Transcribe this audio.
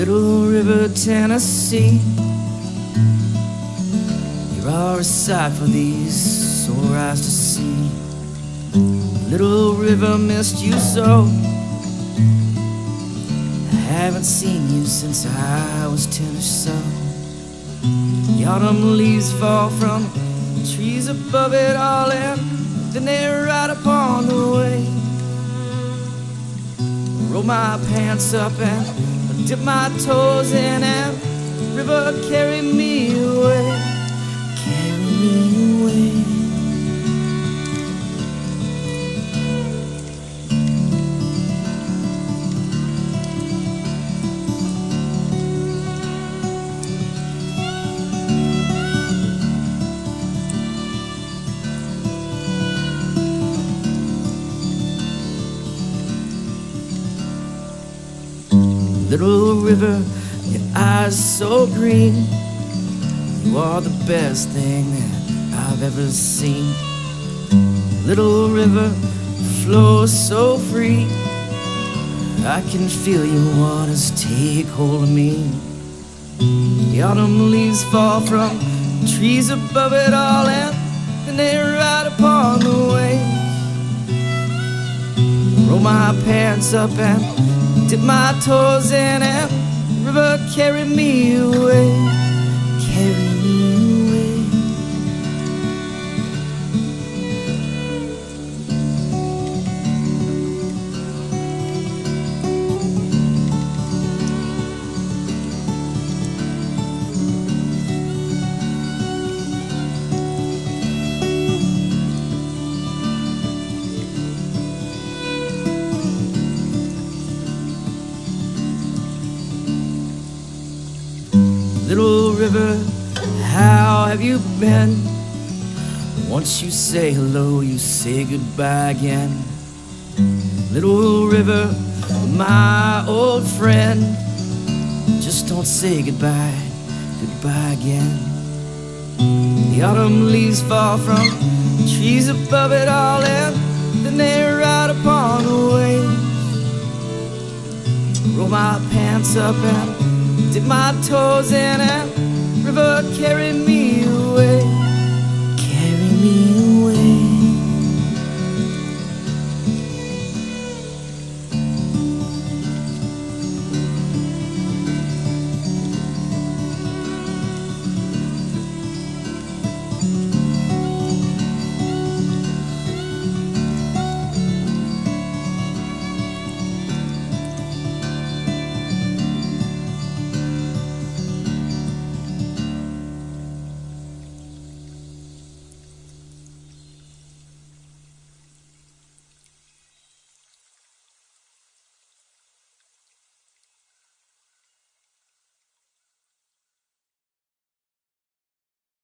Little River, Tennessee, you are a sight for these sore eyes to see. Little River, missed you so. I haven't seen you since I was 10 or so. The autumn leaves fall from the trees above it all, and then they ride upon the way. Roll my pants up and dip my toes in, and river, carry me away, carry me away. Little river, your eyes so green, you are the best thing that I've ever seen. Little river, flow so free, I can feel your waters take hold of me. The autumn leaves fall from the trees above it all, and then they ride upon the waves. Roll my pants up and dip my toes in, and river, carry me away, carry me away. Little river, how have you been? Once you say hello, you say goodbye again. Little river, my old friend, just don't say goodbye, goodbye again. The autumn leaves fall from the trees above it all, and then they ride upon the waves. Roll my pants up and dip my toes in, and river, carry me away.